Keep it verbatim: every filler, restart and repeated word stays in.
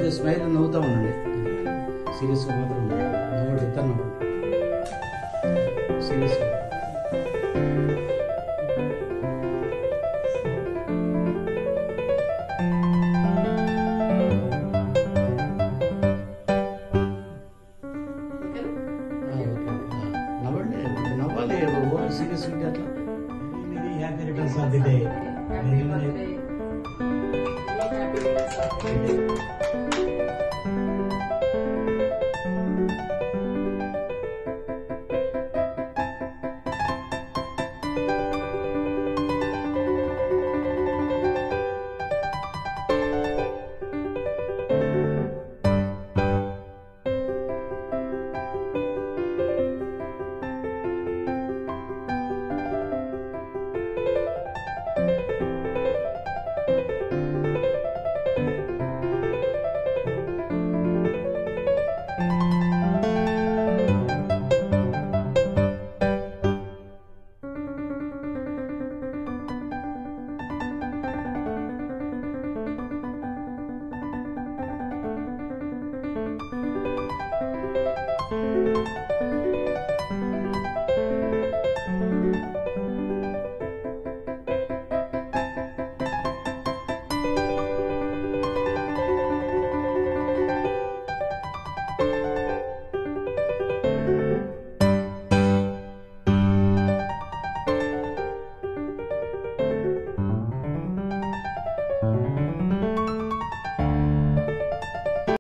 కొద్దిగా స్మైల్ నవ్వుతూ ఉండండి. సీరియస్గా మాత్రం నవ్వండి, ఇద్దరు నవ్వండి సీరియస్గా. నవ్వండి, నవ్వాలి. ఓవర్ సీరియస్ ఉంటే అట్లా. Happy returns of the day.